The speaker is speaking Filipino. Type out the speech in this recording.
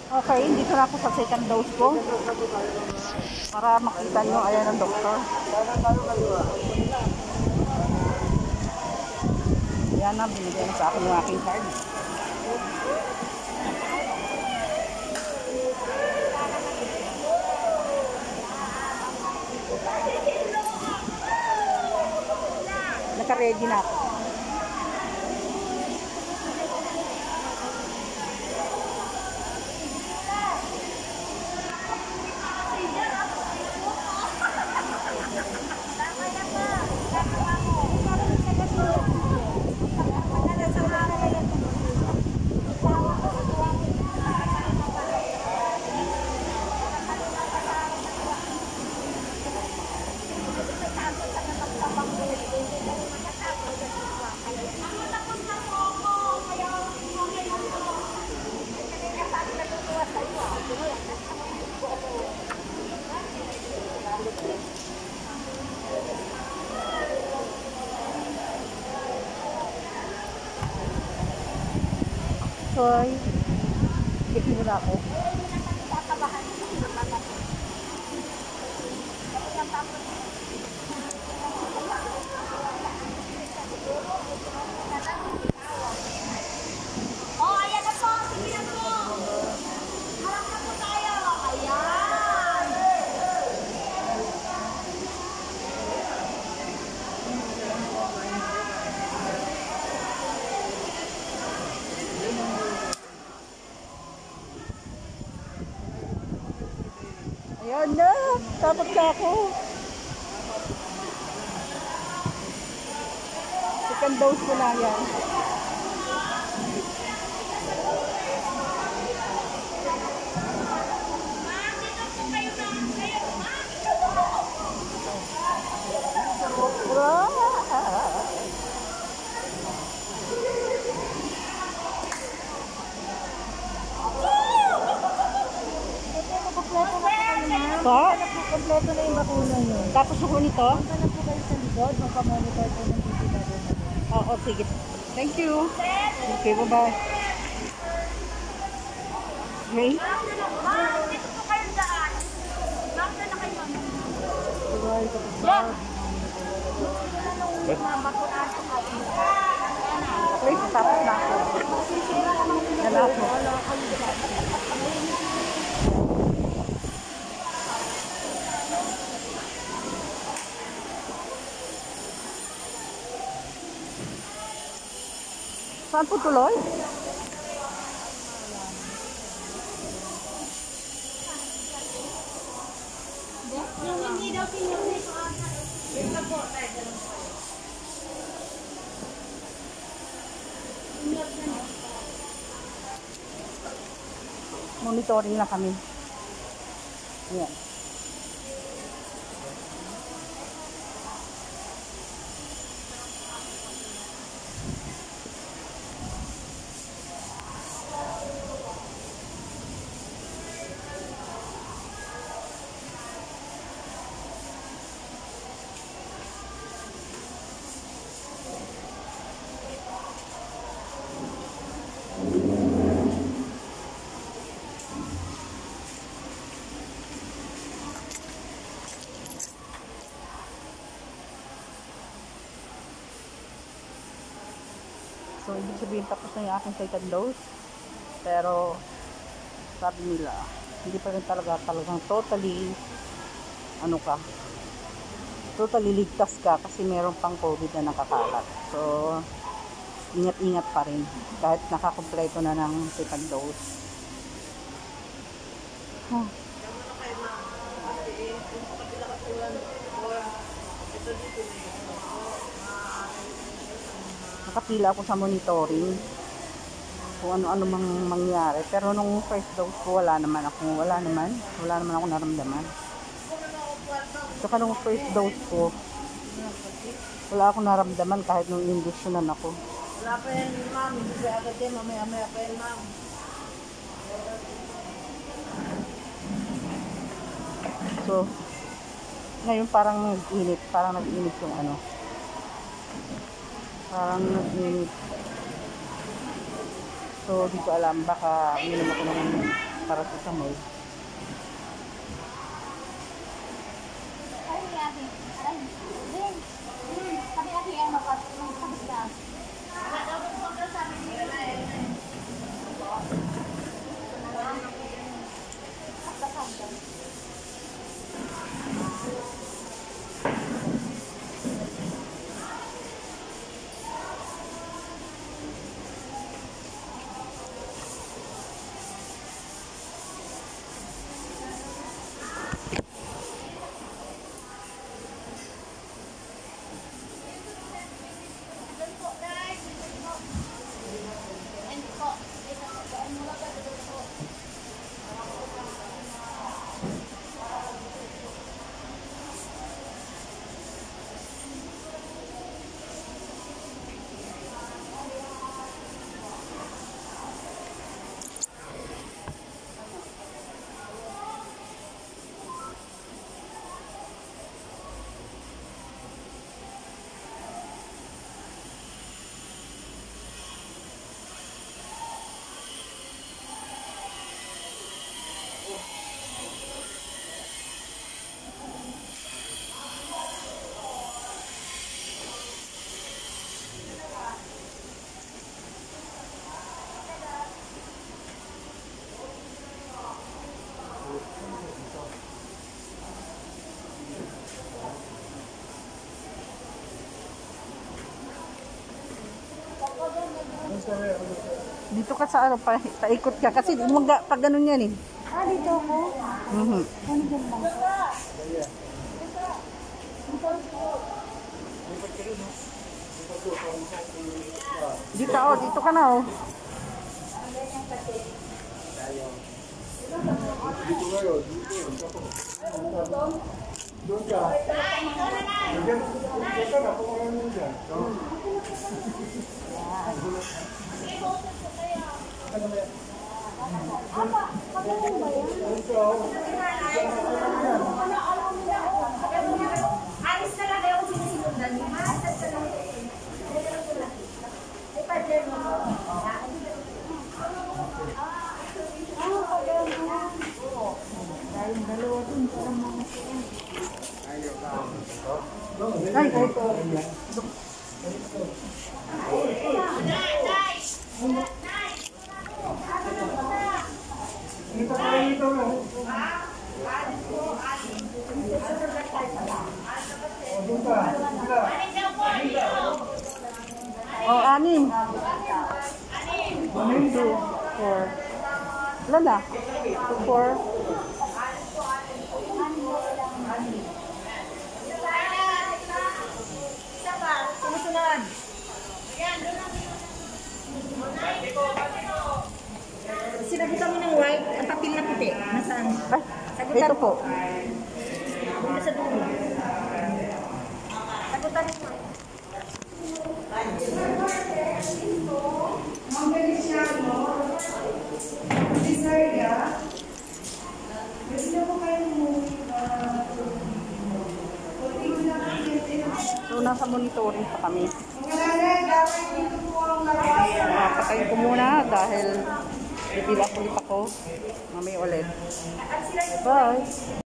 Okay, dito na ako sa second dose ko. Para makita nyo, ayan ang doktor. Ayan na, binigyan na sa akin yung aking card. Naka-ready na ako. Hoy, hindi mo na ako. Oh, ayan na po. Sige na po. Harap na po tayo. Ayan. Ayan na, dapat na ako. Second dose ko na yan. Ma'am, dito po kayo na. Kayo, ma'am. Po? Kompleto na yung bakuna nyo. Tapos ako nito? Punta na po kayo sa likod, magpa-monitor po ng BP natin. Oo, sige. Thank you. Okay, bye-bye. Okay. Ma'am, dito po kayo daan. Ma'am, na kayo, ma'am. Bye-bye, tapos Yeah. Okay, tapos na ako. Yan na ako. Saan po tuloy? Yung hindi daw pinili ko. Monitoring na kami. Ayan. So, ibig sabihin tapos na yung aking second dose. Pero, sabi nila, hindi pa rin talagang totally, totally ligtas ka kasi meron pang COVID na nakakalat. So, ingat-ingat pa rin kahit nakakompleto na ng second dose. Huh. Nakapila ako sa monitoring kung ano-ano mang mangyari, pero nung first dose ko wala naman ako naramdaman. Saka nung first dose ko wala akong naramdaman kahit nung induksyonan ako. wala pa yan, ma'am. Hindi pa agad yan. Mamaya-maya pa yan, ma'am. So, ngayon parang nag-init yung ano. Parang nag-init. So, di ko alam. Baka uminom ako ng paracetamol. Ay, ate. Ay, din. Sabi ate, ano ka? Sakit ka. Dito ka sa ano, paikot ka. Kasi pag ganun yan eh. Ah, dito ako. Mhm. Ano dyan lang? Dito, oh, dito ka na, oh. Alis na lang kayo kung sinisinundan niyo. Alis na lang. Ay, partner mo. Ay, ay. Oh, anim. 1, 2, 4. Wala na. 2, 4. Sumusunod. Sinagutan mo ng white, ang papel na puti. Nasaan? Ay, ito po. Dito sa dulo. Sagutan mo. So, nasa monitoring pa kami. Patayin ko muna dahil bibila ulit ako. Mamaya ulit. Bye!